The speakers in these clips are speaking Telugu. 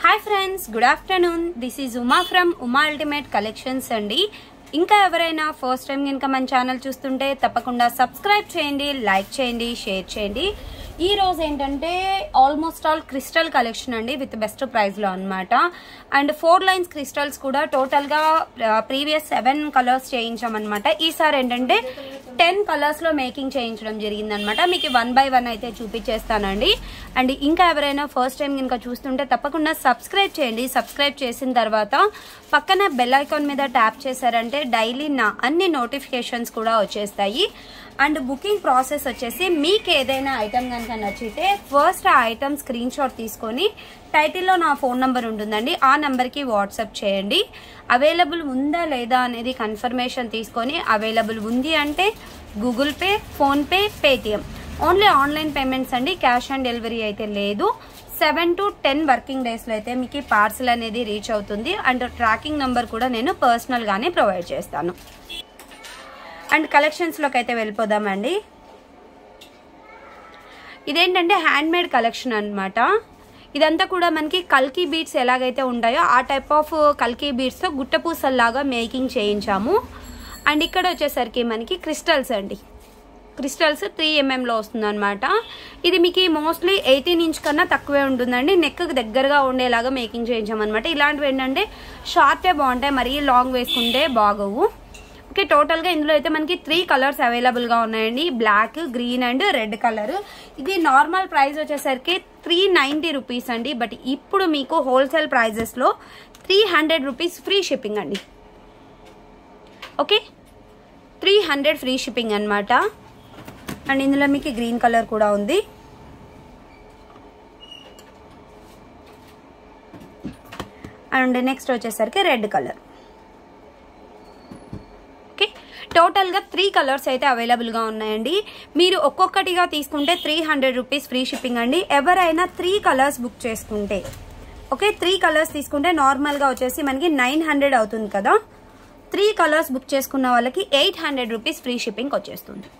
Hi friends, good afternoon. This is Uma from Uma ultimate collections అండి. ఇంకా ఎవరైనా ఫస్ట్ టైం కనుక మన ఛానల్ చూస్తుంటే తప్పకుండా సబ్స్క్రైబ్ చేయండి, లైక్ చేయండి, షేర్ చేయండి. ఈ రోజు ఏంటంటే ఆల్మోస్ట్ ఆల్ క్రిస్టల్ కలెక్షన్ అండి విత్ బెస్ట్ ప్రైస్లో అనమాట. అండ్ 4 లైన్స్ క్రిస్టల్స్ కూడా టోటల్గా ప్రీవియస్ 7 కలర్స్ చేయించామన్నమాట. ఈసారి ఏంటంటే 10 కలర్స్లో మేకింగ్ చేయించడం జరిగిందనమాట. మీకు 1 by 1 అయితే చూపించేస్తానండి. అండ్ ఇంకా ఎవరైనా ఫస్ట్ టైం కనుక చూస్తుంటే తప్పకుండా సబ్స్క్రైబ్ చేయండి. సబ్స్క్రైబ్ చేసిన తర్వాత పక్కన బెల్ ఐకాన్ మీద ట్యాప్ చేశారంటే డైలీ నా అన్ని నోటిఫికేషన్స్ కూడా వచ్చేస్తాయి. అండ్ బుకింగ్ ప్రాసెస్ వచ్చేసి మీకు ఏదైనా ఐటమ్ కనుక నచ్చితే ఫస్ట్ ఆ ఐటమ్ స్క్రీన్ షాట్ తీసుకొని టైటిల్లో నా ఫోన్ నెంబర్ ఉంటుందండి, ఆ నెంబర్కి వాట్సాప్ చేయండి. అవైలబుల్ ఉందా లేదా అనేది కన్ఫర్మేషన్ తీసుకొని అవైలబుల్ ఉంది అంటే Google Pay, PhonePe, Paytm only online payments అండి. క్యాష్ ఆన్ డెలివరీ అయితే లేదు. 7 to 10 వర్కింగ్ డేస్లో అయితే మీకు పార్సల్ అనేది రీచ్ అవుతుంది. అండ్ ట్రాకింగ్ నెంబర్ కూడా నేను పర్సనల్గానే ప్రొవైడ్ చేస్తాను. అండ్ కలెక్షన్స్లోకి అయితే వెళ్ళిపోదామండి. ఇదేంటంటే హ్యాండ్ మేడ్ కలెక్షన్ అనమాట. ఇదంతా కూడా మనకి కల్కీ బీడ్స్ ఎలాగైతే ఉంటాయో ఆ టైప్ ఆఫ్ కల్కీ బీడ్స్తో గుట్టపూసల్లాగా మేకింగ్ చేయించాము. అండ్ ఇక్కడ వచ్చేసరికి మనకి క్రిస్టల్స్ అండి. క్రిస్టల్స్ 3 mm వస్తుంది అనమాట. ఇది మీకు మోస్ట్లీ 18 inch కన్నా తక్కువే ఉంటుందండి. నెక్ దగ్గరగా ఉండేలాగా మేకింగ్ చేయించామన్నమాట. ఇలాంటివి ఏంటంటే షార్టే బాగుంటాయి, మరీ లాంగ్ వేసుకుంటే బాగోవు. ఓకే, టోటల్గా ఇందులో అయితే మనకి 3 కలర్స్ అవైలబుల్గా ఉన్నాయండి. Black, green and red colour. ఇది నార్మల్ ప్రైస్ వచ్చేసరికి 390 రూపీస్ అండి. బట్ ఇప్పుడు మీకు హోల్సేల్ ప్రైజెస్లో 300 రూపీస్ ఫ్రీ షిప్పింగ్ అండి. ఓకే, 300 ఫ్రీ షిప్పింగ్ అనమాట. అండ్ ఇందులో మీకు గ్రీన్ కలర్ కూడా ఉంది. అండ్ నెక్స్ట్ వచ్చేసరికి రెడ్ కలర్. టోటల్గా 3 కలర్స్ అయితే అవైలబుల్గా ఉన్నాయండి. మీరు ఒక్కొక్కటిగా తీసుకుంటే 300 రూపీస్ ఫ్రీ షిప్పింగ్ అండి. ఎవరైనా 3 కలర్స్ బుక్ చేసుకుంటే, ఓకే 3 కలర్స్ తీసుకుంటే నార్మల్గా వచ్చేసి మనకి 900 అవుతుంది కదా. 3 కలర్స్ బుక్ చేసుకున్న వాళ్ళకి 800 రూపీస్ ఫ్రీ షిప్పింగ్ వచ్చేస్తుంది.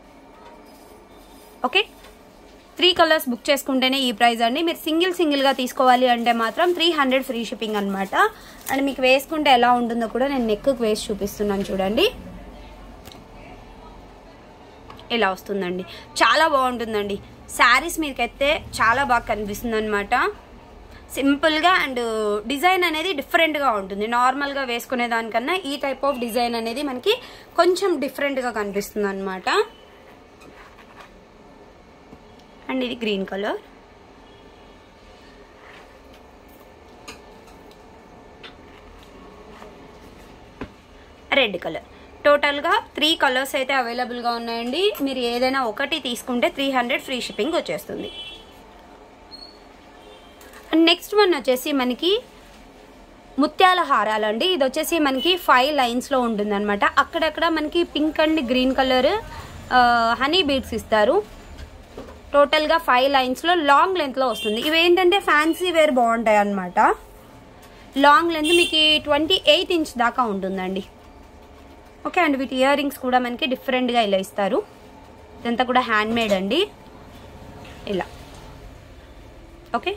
ఓకే, 3 కలర్స్ బుక్ చేసుకుంటేనే ఈ ప్రైస్ అండి. మీరు సింగిల్గా తీసుకోవాలి అంటే మాత్రం 300 ఫ్రీ షిప్పింగ్ అనమాట. అండ్ మీకు వేసుకుంటే ఎలా ఉంటుందో కూడా నేను నెక్కు వేసి చూపిస్తున్నాను చూడండి. ఇలా వస్తుందండి, చాలా బాగుంటుందండి. శారీస్ మీకైతే చాలా బాగా కనిపిస్తుంది అనమాట. సింపుల్గా అండ్ డిజైన్ అనేది డిఫరెంట్గా ఉంటుంది. నార్మల్గా వేసుకునే దానికన్నా ఈ టైప్ ఆఫ్ డిజైన్ అనేది మనకి కొంచెం డిఫరెంట్గా కనిపిస్తుంది అనమాట. అండ్ ఇది గ్రీన్ కలర్. Red colour. టోటల్గా 3 కలర్స్ అయితే అవైలబుల్గా ఉన్నాయండి. మీరు ఏదైనా ఒకటి తీసుకుంటే 300 ఫ్రీ షిప్పింగ్ వచ్చేస్తుంది. అండ్ నెక్స్ట్ వన్ వచ్చేసి మనకి ముత్యాల హారాలండి. ఇది వచ్చేసి మనకి 5 లైన్స్లో ఉంటుంది అనమాట. అక్కడక్కడ మనకి pink and green colour honey beads ఇస్తారు. టోటల్గా 5 లైన్స్లో లాంగ్ లెంత్లో వస్తుంది. ఇవి ఏంటంటే ఫ్యాన్సీ వేర్ బాగుంటాయి అనమాట. లాంగ్ లెంత్ మీకు 28 inch దాకా ఉంటుందండి. ఓకే, అండ్ వీటి ఇయర్ రింగ్స్ కూడా మనకి డిఫరెంట్గా ఇలా ఇస్తారు. ఇదంతా కూడా హ్యాండ్ మేడ్ అండి. ఇలా okay,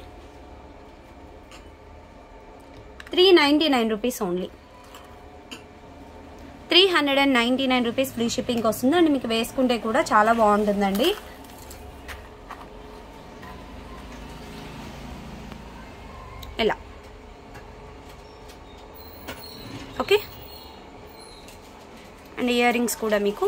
399 rupees only. 399 rupees free shipping వస్తుంది. అండ్ మీకు వేసుకుంటే కూడా చాలా బాగుంటుందండి. ఇలా ఓకే, అండ్ ఇయర్ రింగ్స్ కూడా మీకు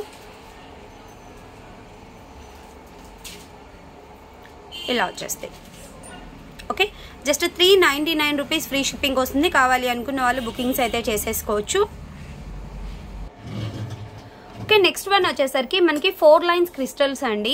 ఇలా వచ్చేస్తాయి. Okay, just 399 rupees free shipping వస్తుంది. కావాలి అనుకున్న వాళ్ళు బుకింగ్స్ అయితే చేసేసుకోవచ్చు. ఓకే, నెక్స్ట్ వన్ వచ్చేసరికి మనకి 4 లైన్స్ క్రిస్టల్స్ అండి.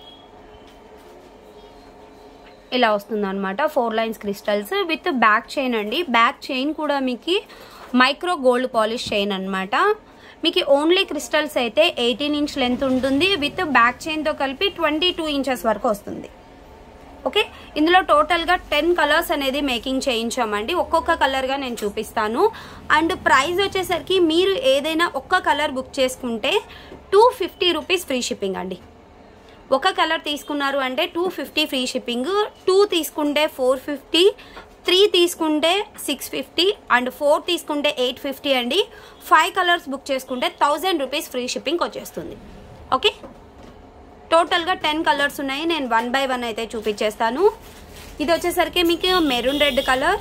ఇలా వస్తుంది అనమాట. 4 lines crystals with back chain అండి. బ్యాక్ చైన్ కూడా మీకు మైక్రో గోల్డ్ పాలిష్ చైన్ అనమాట. మీకు ఓన్లీ క్రిస్టల్స్ అయితే 18 inch లెంత్ ఉంటుంది. విత్ బ్యాక్ చైన్తో కలిపి 22 inches వరకు వస్తుంది. ఓకే, ఇందులో టోటల్గా 10 కలర్స్ అనేది మేకింగ్ చేయించామండి. ఒక్కొక్క కలర్గా నేను చూపిస్తాను. అండ్ ప్రైస్ వచ్చేసరికి మీరు ఏదైనా ఒక్క కలర్ బుక్ చేసుకుంటే 250 రూపీస్ ఫ్రీ షిప్పింగ్ అండి. ఒక కలర్ తీసుకున్నారు అంటే 250 ఫ్రీ షిప్పింగ్, 2 తీసుకుంటే 450, 3 తీసుకుంటే 650 అండ్ 4 తీసుకుంటే 850 అండి. 5 కలర్స్ బుక్ చేసుకుంటే 1000 రూపీస్ ఫ్రీ షిప్పింగ్ వచ్చేస్తుంది. ఓకే, టోటల్గా 10 కలర్స్ ఉన్నాయి. నేను 1 బై 1 అయితే చూపించేస్తాను. ఇది వచ్చేసరికి మీకు maroon red colour.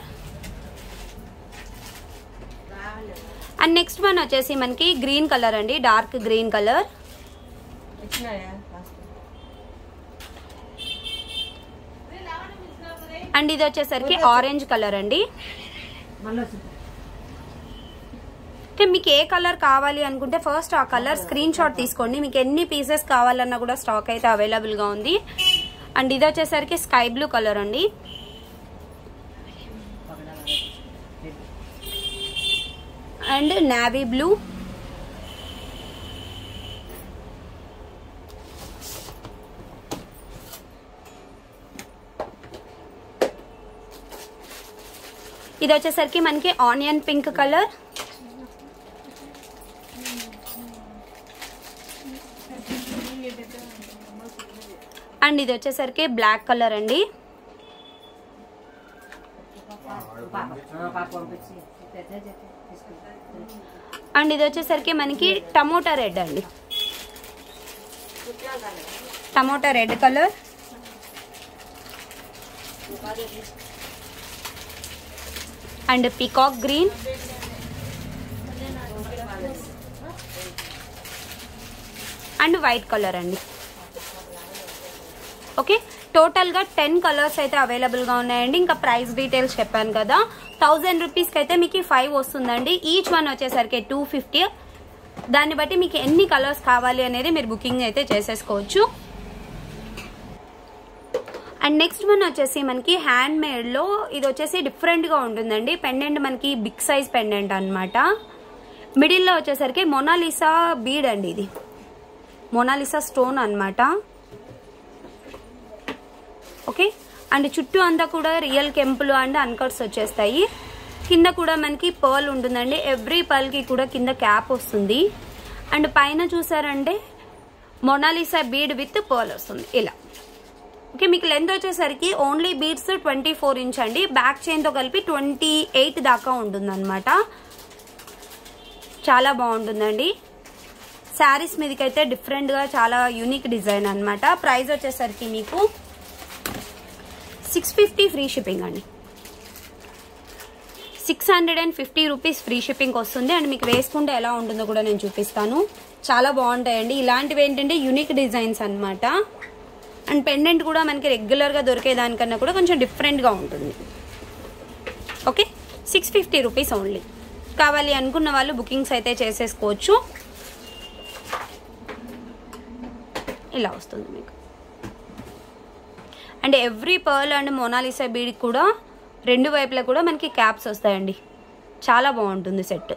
And next one వచ్చేసి మనకి గ్రీన్ కలర్ అండి, డార్క్ గ్రీన్ కలర్. అండ్ ఇది వచ్చేసరికి ఆరెంజ్ కలర్ అండి. అంటే మీకు ఏ కలర్ కావాలి అనుకుంటే ఫస్ట్ ఆ కలర్ స్క్రీన్ షాట్ తీసుకోండి. మీకు ఎన్ని పీసెస్ కావాలన్నా కూడా స్టాక్ అయితే అవైలబుల్గా ఉంది. అండ్ ఇది వచ్చేసరికి స్కై బ్లూ కలర్ అండి. And navy blue. ఇది వచ్చేసరికి మనకి ఆనియన్ పింక్ కలర్. అండ్ ఇది వచ్చేసరికి బ్లాక్ కలర్ అండి. అండ్ ఇది వచ్చేసరికి మనకి టమోటా రెడ్ అండి, tomato red colour. And peacock green. And white colour అండి. ఓకే, టోటల్గా 10 కలర్స్ అయితే అవైలబుల్గా ఉన్నాయండి. ఇంకా ప్రైస్ డీటెయిల్స్ చెప్పాను కదా, 1000 రూపీస్కి అయితే మీకు 5 వస్తుందండి. ఈచ్ వన్ వచ్చేసరికి 250. దాన్ని బట్టి మీకు ఎన్ని కలర్స్ కావాలి అనేది మీరు బుకింగ్ అయితే చేసేసుకోవచ్చు. అండ్ నెక్స్ట్ వన్ వచ్చేసి మనకి హ్యాండ్ మేడ్లో ఇది వచ్చేసి డిఫరెంట్గా ఉంటుందండి. పెండెంట్ మనకి బిగ్ సైజ్ పెండెంట్ అనమాట. మిడిల్లో వచ్చేసరికి మొనాలిసా బీడ్ అండి, ఇది మొనాలిసా స్టోన్ అనమాట. ఓకే, అండ్ చుట్టూ అంతా కూడా రియల్ కెంపులు అండ్ అన్కట్స్ వచ్చేస్తాయి. కింద కూడా మనకి పర్ల్ ఉంటుందండి. ఎవ్రీ పర్ల్కి కూడా కింద క్యాప్ వస్తుంది. అండ్ పైన చూసారంటే మొనాలిసా బీడ్ విత్ పర్ల్ వస్తుంది ఇలా. ఓకే, మీకు లెంత్ వచ్చేసరికి ఓన్లీ బీడ్స్ 24 ఇంచ్ అండి. బ్యాక్ చైన్తో కలిపి 28 దాకా ఉంటుందన్నమాట. చాలా బాగుంటుందండి. శారీస్ మీదకైతే డిఫరెంట్గా చాలా యూనిక్ డిజైన్ అనమాట. ప్రైస్ వచ్చేసరికి మీకు 650 ఫ్రీ షిప్పింగ్ అండి. 650 రూపీస్ ఫ్రీ షిప్పింగ్ వస్తుంది. అండ్ మీకు వేసుకుంటే ఎలా ఉంటుందో కూడా నేను చూపిస్తాను. చాలా బాగుంటాయండి. ఇలాంటివి ఏంటంటే యూనిక్ డిజైన్స్ అనమాట. అండ్ పెండెంట్ కూడా మనకి రెగ్యులర్గా దొరికేదానికన్నా కూడా కొంచెం డిఫరెంట్గా ఉంటుంది. Okay, 650 rupees only. కావాలి అనుకున్న వాళ్ళు బుకింగ్స్ అయితే చేసేసుకోవచ్చు. ఇలా వస్తుంది మీకు. And every pearl and Mona Lisa bead కూడా 2 వైపులా కూడా మనకి క్యాప్స్ వస్తాయండి. చాలా బాగుంటుంది సెట్.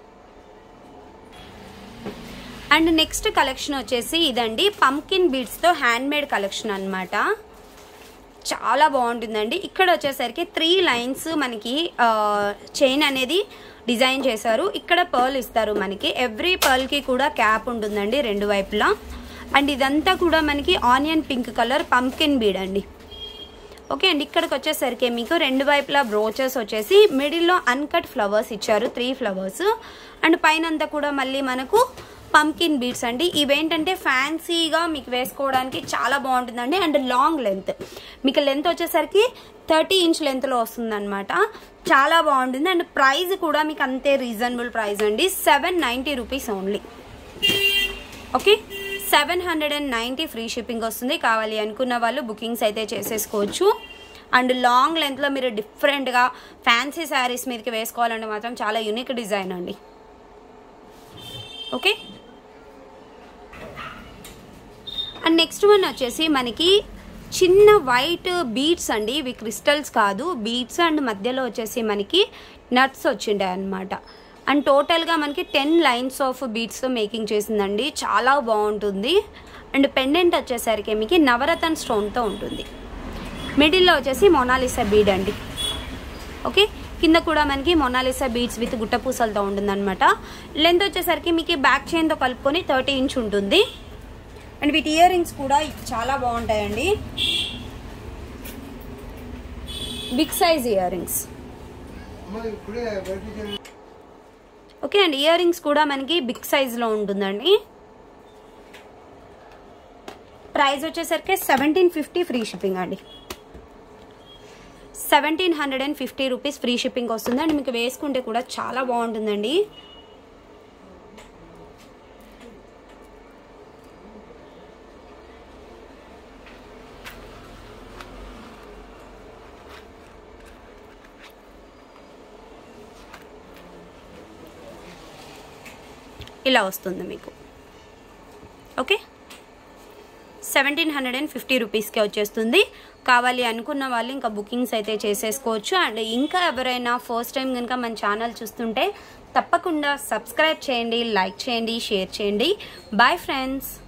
అండ్ నెక్స్ట్ కలెక్షన్ వచ్చేసి ఇదండి, పంకిన్ బీడ్స్తో హ్యాండ్ మేడ్ కలెక్షన్ అనమాట. చాలా బాగుంటుందండి. ఇక్కడ వచ్చేసరికి 3 లైన్స్ మనకి చైన్ అనేది డిజైన్ చేశారు. ఇక్కడ పర్ల్ ఇస్తారు మనకి. ఎవ్రీ పర్ల్కి కూడా క్యాప్ ఉంటుందండి 2 వైపులా. అండ్ ఇదంతా కూడా మనకి onion pink colour pumpkin bead అండి. ఓకే, అండ్ ఇక్కడికి వచ్చేసరికి మీకు 2 వైపులా బ్రోచెస్ వచ్చేసి మిడిల్లో అన్కట్ ఫ్లవర్స్ ఇచ్చారు, 3 ఫ్లవర్స్. అండ్ పైన అంతా కూడా మళ్ళీ మనకు పంకిన్ బీడ్స్ అండి. ఇవేంటంటే ఫ్యాన్సీగా మీకు వేసుకోవడానికి చాలా బాగుంటుందండి. అండ్ లాంగ్ లెంత్, మీకు లెంత్ వచ్చేసరికి 30 ఇంచ్ లెంత్లో వస్తుందన్నమాట. చాలా బాగుంటుంది. అండ్ ప్రైస్ కూడా మీకు అంతే రీజనబుల్ ప్రైస్ అండి, 790 rupees only. Okay, 790 free shipping వస్తుంది. కావాలి అనుకున్న వాళ్ళు బుకింగ్స్ అయితే చేసేసుకోవచ్చు. అండ్ లాంగ్ లెంత్లో మీరు డిఫరెంట్గా ఫ్యాన్సీ శారీస్ మీదకి వేసుకోవాలంటే మాత్రం చాలా యూనిక్ డిజైన్ అండి. ఓకే, అండ్ నెక్స్ట్ వన్ వచ్చేసి మనకి చిన్న వైట్ బీడ్స్ అండి. ఇవి క్రిస్టల్స్ కాదు, బీడ్స్. అండ్ మధ్యలో వచ్చేసి మనకి నట్స్ వచ్చిండే అనమాట. అండ్ టోటల్గా మనకి 10 లైన్స్ ఆఫ్ బీడ్స్తో మేకింగ్ చేసిందండి. చాలా బాగుంటుంది. అండ్ పెండెంట్ వచ్చేసరికి మీకు నవరత్న స్టోన్తో ఉంటుంది. మిడిల్లో వచ్చేసి మొనాలిసా బీడ్ అండి. ఓకే, కింద కూడా మనకి మొనాలిసా బీడ్స్ విత్ గుట్టపూసలతో ఉంటుందన్నమాట. లెంత్ వచ్చేసరికి మీకు బ్యాక్ చైన్తో కలుపుకొని 30 ఇంచ్ ఉంటుంది. అండ్ వీటి ఇయర్ రింగ్స్ కూడా చాలా బాగుంటాయండి. Big size earrings. Okay అండి, ఇయర్ రింగ్స్ కూడా మనకి బిగ్ సైజ్లో ఉంటుందండి. ప్రైస్ వచ్చేసరికి 1750 ఫ్రీ షిప్పింగ్ అండి. 1750 రూపీస్ ఫ్రీ షిప్పింగ్ వస్తుంది అండి. మీకు వేసుకుంటే కూడా చాలా బాగుంటుందండి. ఇలా వస్తుంది మీకు. ఓకే, 1750 రూపీస్కే వచ్చేస్తుంది. కావాలి అనుకున్న వాళ్ళు ఇంకా బుకింగ్స్ అయితే చేసేసుకోవచ్చు. అండ్ ఇంకా ఎవరైనా ఫస్ట్ టైం కనుక మన ఛానల్ చూస్తుంటే తప్పకుండా సబ్స్క్రైబ్ చేయండి, లైక్ చేయండి, షేర్ చేయండి. Bye friends.